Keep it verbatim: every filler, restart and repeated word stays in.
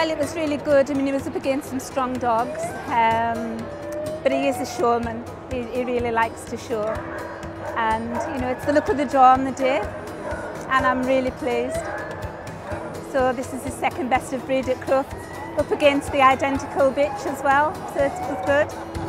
Well, it was really good. I mean, he was up against some strong dogs, um, but he is a showman. He, he really likes to show. And, you know, it's the look of the draw on the day, and I'm really pleased. So this is his second best of breed at Crufts, up against the identical bitch as well, so it was good.